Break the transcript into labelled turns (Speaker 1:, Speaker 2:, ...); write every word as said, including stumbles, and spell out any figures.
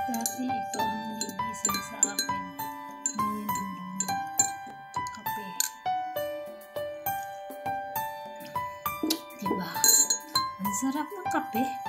Speaker 1: Dati ikaw ang gigising sa akin. Ngayon, kape. Diba? Ang sarap ng kape.